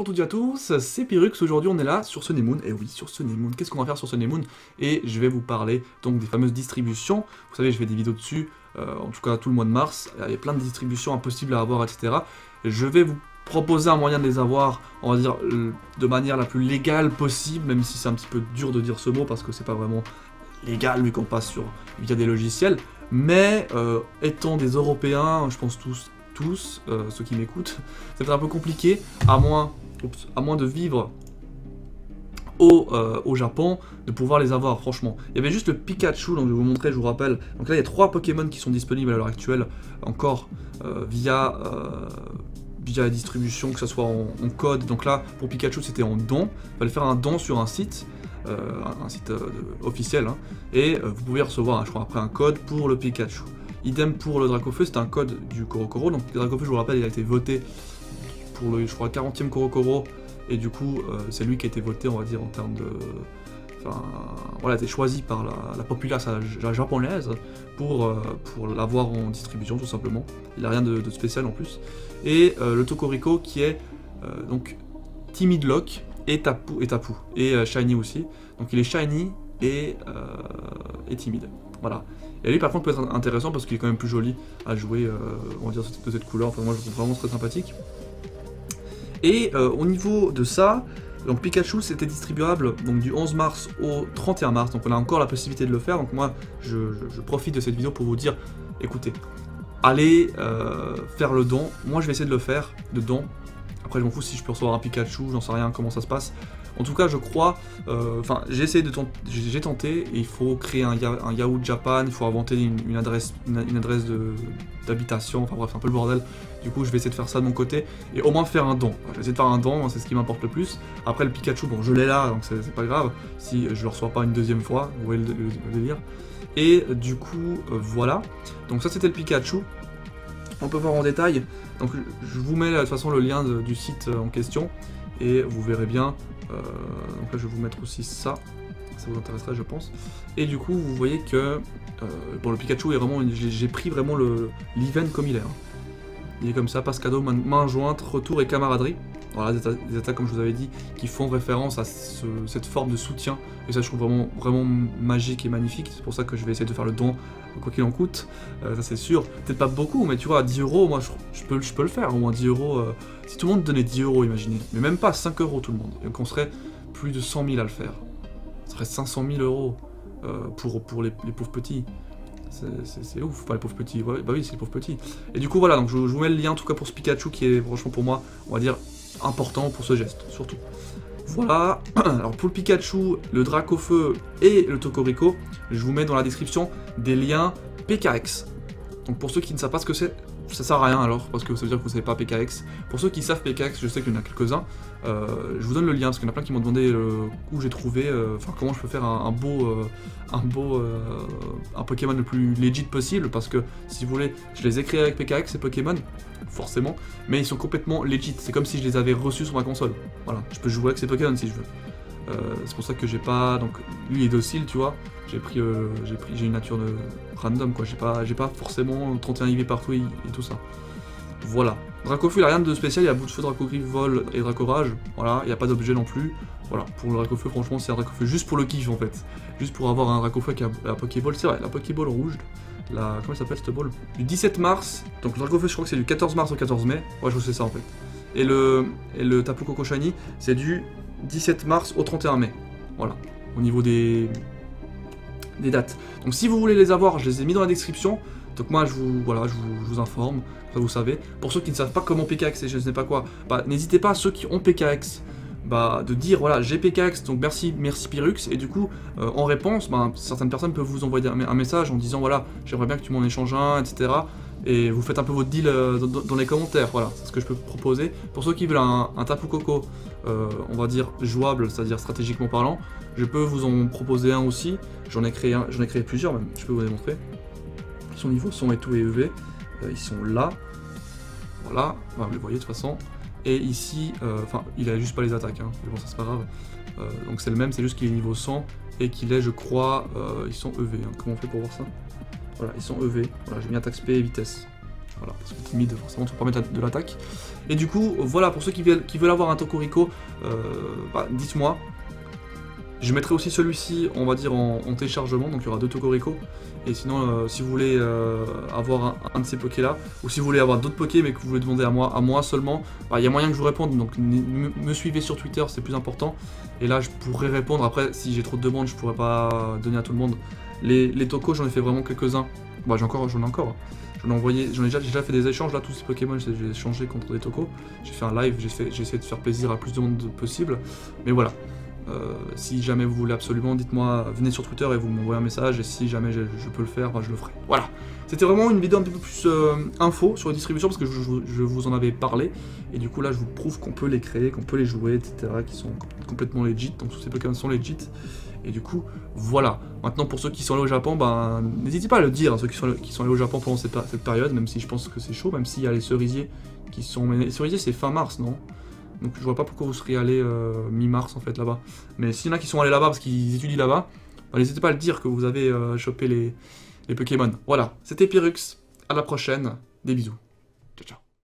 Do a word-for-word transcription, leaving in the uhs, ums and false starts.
Bonjour toutes et à tous, c'est Pyrrhux, aujourd'hui on est là sur Sun and Moon, et oui sur Sun and Moon, qu'est-ce qu'on va faire sur Sun and Moon? Et je vais vous parler donc des fameuses distributions, vous savez je fais des vidéos dessus, euh, en tout cas tout le mois de mars, il y a plein de distributions impossibles à avoir, et cetera. Je vais vous proposer un moyen de les avoir, on va dire, de manière la plus légale possible, même si c'est un petit peu dur de dire ce mot parce que c'est pas vraiment légal vu qu'on passe sur, via des logiciels, mais euh, étant des Européens, je pense tous, tous, euh, ceux qui m'écoutent, c'est un peu compliqué, à moins, oups, à moins de vivre au, euh, au Japon, de pouvoir les avoir, franchement. Il y avait juste le Pikachu, donc je vais vous montrer, je vous rappelle. Donc là, il y a trois Pokémon qui sont disponibles à l'heure actuelle, encore euh, via, euh, via la distribution, que ce soit en, en code. Donc là, pour Pikachu, c'était en don. Il fallait faire un don sur un site, euh, un site euh, officiel, hein, et euh, vous pouvez recevoir, hein, je crois, après un code pour le Pikachu. Idem pour le Dracofeu, c'est un code du Korokoro. Donc le Dracofeu, je vous rappelle, il a été voté pour le, je crois, quarantième Korokoro. Et du coup, euh, c'est lui qui a été voté, on va dire, en termes de... Enfin, voilà, a été choisi par la, la populace la japonaise pour, euh, pour l'avoir en distribution, tout simplement. Il n'a rien de, de spécial en plus. Et euh, le Tokoriko qui est, euh, donc, Timid Lock et Tapu, et, Tapu, et euh, Shiny aussi. Donc il est Shiny et, euh, et timide. Voilà. Et lui par contre peut être intéressant parce qu'il est quand même plus joli à jouer, euh, on va dire, de cette couleur. Enfin moi je trouve vraiment très sympathique. Et euh, au niveau de ça, donc Pikachu c'était distribuable donc du onze mars au trente et un mars, donc on a encore la possibilité de le faire. Donc moi je, je, je profite de cette vidéo pour vous dire, écoutez, allez euh, faire le don. Moi je vais essayer de le faire, de don. Après je m'en fous si je peux recevoir un Pikachu, j'en sais rien comment ça se passe. En tout cas, je crois, enfin, euh, j'ai essayé de tenter, j'ai tenté, et il faut créer un, un Yahoo Japan, il faut inventer une, une adresse, une, une adresse d'habitation, enfin bref, c'est un peu le bordel. Du coup, je vais essayer de faire ça de mon côté, et au moins faire un don. Je vais essayer de faire un don, c'est ce qui m'importe le plus. Après, le Pikachu, bon, je l'ai là, donc c'est pas grave, si je le reçois pas une deuxième fois, vous voyez le, le, le délire. Et du coup, euh, voilà. Donc ça, c'était le Pikachu. On peut voir en détail. Donc, je vous mets de toute façon le lien de, du site en question, et vous verrez bien. Euh, donc là je vais vous mettre aussi ça, ça vous intéresserait je pense. Et du coup vous voyez que euh, bon, le Pikachu est vraiment, j'ai pris vraiment le l'event comme il est. Hein. Il est comme ça, passe cadeau, main, main jointe, retour et camaraderie. Voilà, des attaques, des attaques comme je vous avais dit qui font référence à ce, cette forme de soutien. Et ça je trouve vraiment, vraiment magique et magnifique. C'est pour ça que je vais essayer de faire le don quoi qu'il en coûte. Euh, ça c'est sûr. Peut-être pas beaucoup, mais tu vois à dix euros, moi je, je, peux, je peux le faire. Au moins dix euros. Euh, si tout le monde donnait dix euros, imaginez. Mais même pas cinq euros tout le monde. Et qu'on serait plus de cent mille à le faire. Ça serait cinq cent mille euros euh, pour, pour les, les pauvres petits. C'est ouf, pas les pauvres petits. Ouais, bah oui, c'est les pauvres petits. Et du coup voilà, donc je, je vous mets le lien en tout cas pour ce Pikachu qui est franchement pour moi, on va dire, important pour ce geste, surtout. Voilà, alors pour le Pikachu, le Dracofeu et le Tokoriko, je vous mets dans la description des liens P K X. Donc pour ceux qui ne savent pas ce que c'est, ça sert à rien alors, parce que ça veut dire que vous ne savez pas P K X. Pour ceux qui savent P K X, je sais qu'il y en a quelques-uns, euh, je vous donne le lien, parce qu'il y en a plein qui m'ont demandé euh, où j'ai trouvé, euh, enfin comment je peux faire un, un beau, euh, un beau, euh, un Pokémon le plus legit possible, parce que si vous voulez, je les ai créés avec P K X, ces Pokémon, forcément, mais ils sont complètement legit, c'est comme si je les avais reçus sur ma console. Voilà, je peux jouer avec ces Pokémon si je veux. Euh, c'est pour ça que j'ai pas, donc lui il est docile, tu vois, j'ai pris, euh, j'ai pris, j'ai une nature de random quoi, j'ai pas, j'ai pas forcément trente et un I V partout et, et tout ça. Voilà. Dracofeu il a rien de spécial, il y a bout de feu, Dracogriff, vol et Dracorage, voilà, il n'y a pas d'objet non plus. Voilà, pour le Dracofeu franchement c'est un Dracofeu juste pour le kiff en fait, juste pour avoir un Dracofeu qui a la Pokéball, c'est vrai, la Pokéball rouge. La, comment elle s'appelle cette ball? Du dix-sept mars, donc le Dracofeu je crois que c'est du quatorze mars au quatorze mai, ouais je crois que c'est ça en fait. Et le, et le Tapu Koko Shiny c'est du dix-sept mars au trente et un mai, voilà, au niveau des, des dates. Donc si vous voulez les avoir, je les ai mis dans la description, donc moi je vous, voilà, je vous, je vous informe, ça vous savez. Pour ceux qui ne savent pas comment P K X et je ne sais pas quoi, bah n'hésitez pas, ceux qui ont P K X, bah, de dire voilà j'ai P K X donc merci merci Pyrrhux, et du coup euh, en réponse bah, certaines personnes peuvent vous envoyer un, un message en disant voilà j'aimerais bien que tu m'en échanges un, etc. Et vous faites un peu votre deal euh, dans, dans les commentaires, voilà c'est ce que je peux proposer. Pour ceux qui veulent un, un Tapu Koko euh, on va dire jouable, c'est à dire stratégiquement parlant, je peux vous en proposer un aussi, j'en ai créé un, j'en ai créé plusieurs même, je peux vous démontrer. Ils sont niveau son et tout et E V, euh, ils sont là, voilà, bah, vous les voyez de toute façon. Et ici, enfin, euh, il a juste pas les attaques, hein. Mais bon, ça c'est pas grave. Euh, donc c'est le même, c'est juste qu'il est niveau cent et qu'il est, je crois, euh, ils sont E V. Hein. Comment on fait pour voir ça? Voilà, ils sont E V. Voilà, j'ai mis attaque spé et vitesse. voilà, parce que timide, forcément, tu peux pas mettre de l'attaque. Et du coup, voilà, pour ceux qui veulent, qui veulent avoir un Tokorico, euh, bah, dites-moi. Je mettrai aussi celui-ci, on va dire, en, en téléchargement, donc il y aura deux Tokorico. Et sinon, euh, si vous voulez euh, avoir un, un de ces Pokés-là, ou si vous voulez avoir d'autres Pokés, mais que vous voulez demander à moi, à moi seulement, bah, il y a moyen que je vous réponde, donc me suivez sur Twitter, c'est plus important. Et là, je pourrais répondre. Après, si j'ai trop de demandes, je pourrais pas donner à tout le monde. Les, les Tokos, j'en ai fait vraiment quelques-uns. Bah, j'en encore, j'en ai encore. J'en ai envoyé, j'en ai déjà, déjà fait des échanges là, tous ces Pokémon, j'ai échangé contre des Tokos. J'ai fait un live, j'ai essayé de faire plaisir à plus de monde possible. Mais voilà. Euh, si jamais vous voulez absolument, dites-moi, venez sur Twitter et vous m'envoyez un message, et si jamais je, je peux le faire, bah, je le ferai. Voilà, c'était vraiment une vidéo un petit peu plus euh, info sur les distributions, parce que je, je, je vous en avais parlé, et du coup là je vous prouve qu'on peut les créer, qu'on peut les jouer, et cetera, qui sont complètement legit, donc tous ces Pokémon sont legit, et du coup, voilà. Maintenant pour ceux qui sont allés au Japon, bah, n'hésitez pas à le dire, hein, ceux qui sont, qui sont allés au Japon pendant cette, cette période, même si je pense que c'est chaud, même s'il y a les cerisiers qui sont... Mais les cerisiers c'est fin mars, non ? Donc je vois pas pourquoi vous seriez allé euh, mi-mars en fait là-bas. Mais s'il y en a qui sont allés là-bas parce qu'ils étudient là-bas, bah, n'hésitez pas à le dire que vous avez euh, chopé les, les Pokémon. Voilà, c'était Pyrrhux, à la prochaine, des bisous. Ciao ciao.